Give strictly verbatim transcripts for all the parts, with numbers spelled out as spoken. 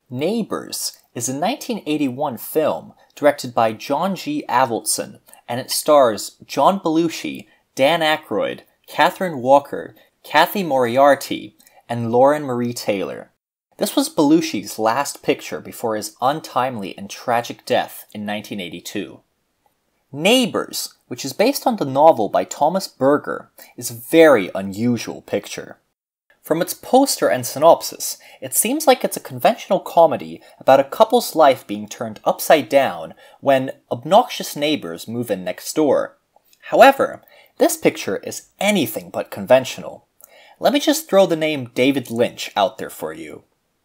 Neighbors is a nineteen eighty-one film directed by John G. Avildsen, and it stars John Belushi, Dan Aykroyd, Kathryn Walker, Cathy Moriarty, and Lauren Marie Taylor. This was Belushi's last picture before his untimely and tragic death in nineteen eighty-two. Neighbors, which is based on the novel by Thomas Berger, is a very unusual picture. From its poster and synopsis, it seems like it's a conventional comedy about a couple's life being turned upside down when obnoxious neighbors move in next door. However, this picture is anything but conventional. Let me just throw the name David Lynch out there for you.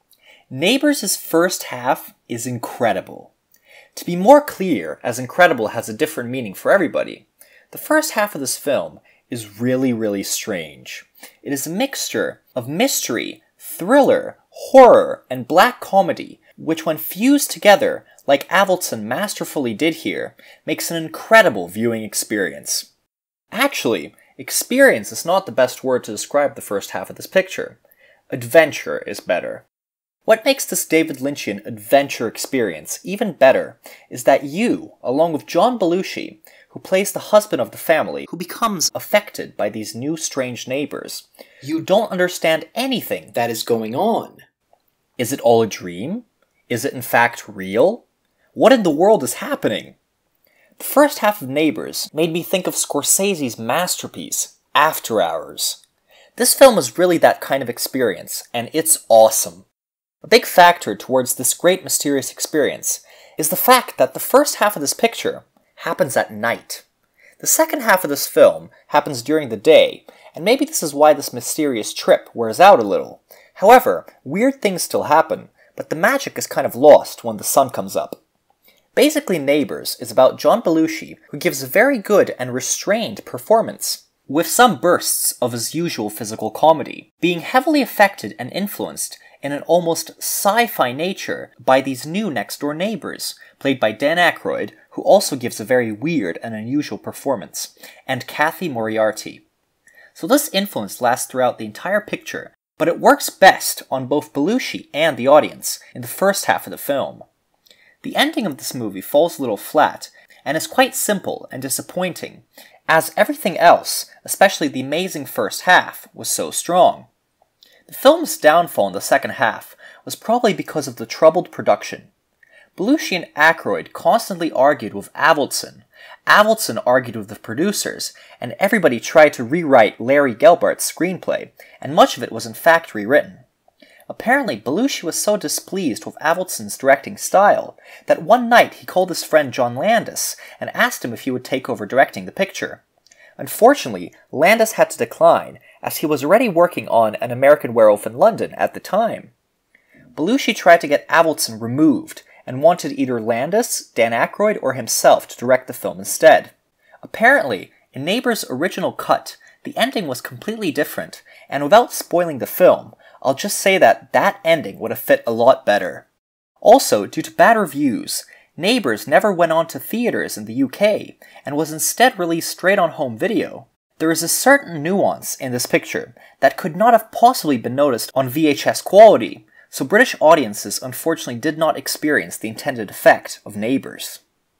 Neighbors' first half is incredible. To be more clear, as incredible has a different meaning for everybody, the first half of this film is really, really strange. It is a mixture of mystery, thriller, horror, and black comedy, which when fused together, like Avildsen masterfully did here, makes an incredible viewing experience. Actually, experience is not the best word to describe the first half of this picture. Adventure is better. What makes this David Lynchian adventure experience even better is that you, along with John Belushi, who plays the husband of the family, who becomes affected by these new strange neighbors, you don't understand anything that is going on. Is it all a dream? Is it in fact real? What in the world is happening? The first half of Neighbors made me think of Scorsese's masterpiece, After Hours. This film is really that kind of experience, and it's awesome. A big factor towards this great mysterious experience is the fact that the first half of this picture happens at night. The second half of this film happens during the day, and maybe this is why this mysterious trip wears out a little. However, weird things still happen, but the magic is kind of lost when the sun comes up. Basically, Neighbors is about John Belushi, who gives a very good and restrained performance, with some bursts of his usual physical comedy, being heavily affected and influenced in an almost sci-fi nature by these new next-door neighbors, played by Dan Aykroyd, who also gives a very weird and unusual performance, and Cathy Moriarty. So this influence lasts throughout the entire picture, but it works best on both Belushi and the audience in the first half of the film. The ending of this movie falls a little flat, and is quite simple and disappointing, as everything else, especially the amazing first half, was so strong. The film's downfall in the second half was probably because of the troubled production. Belushi and Aykroyd constantly argued with Avildsen, Avildsen argued with the producers, and everybody tried to rewrite Larry Gelbart's screenplay, and much of it was in fact rewritten. Apparently, Belushi was so displeased with Avildsen's directing style that one night he called his friend John Landis and asked him if he would take over directing the picture. Unfortunately, Landis had to decline, as he was already working on An American Werewolf in London at the time. Belushi tried to get Avildsen removed, and wanted either Landis, Dan Aykroyd, or himself to direct the film instead. Apparently, in Neighbors' original cut, the ending was completely different, and without spoiling the film, I'll just say that that ending would have fit a lot better. Also, due to bad reviews, Neighbors never went on to theaters in the U K, and was instead released straight on home video. There is a certain nuance in this picture that could not have possibly been noticed on V H S quality, so British audiences unfortunately did not experience the intended effect of Neighbors.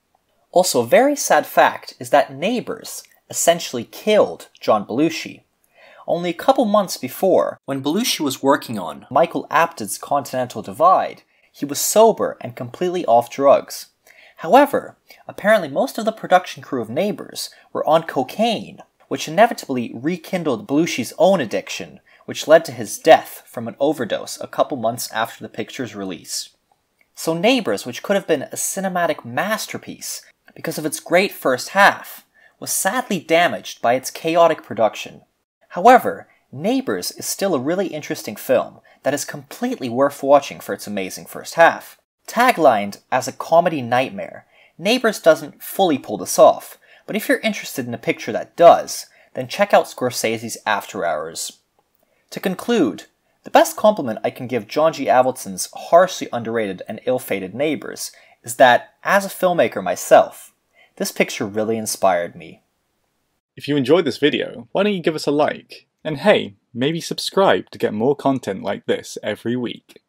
Also, a very sad fact is that Neighbors essentially killed John Belushi. Only a couple months before, when Belushi was working on Michael Apted's Continental Divide, he was sober and completely off drugs. However, apparently most of the production crew of Neighbors were on cocaine, which inevitably rekindled Belushi's own addiction, which led to his death from an overdose a couple months after the picture's release. So Neighbors, which could have been a cinematic masterpiece because of its great first half, was sadly damaged by its chaotic production. However, Neighbors is still a really interesting film that is completely worth watching for its amazing first half. Taglined as a comedy nightmare, Neighbors doesn't fully pull this off, but if you're interested in a picture that does, then check out Scorsese's After Hours. To conclude, the best compliment I can give John G. Avildsen's harshly underrated and ill-fated Neighbors is that, as a filmmaker myself, this picture really inspired me. If you enjoyed this video, why don't you give us a like? And hey, maybe subscribe to get more content like this every week.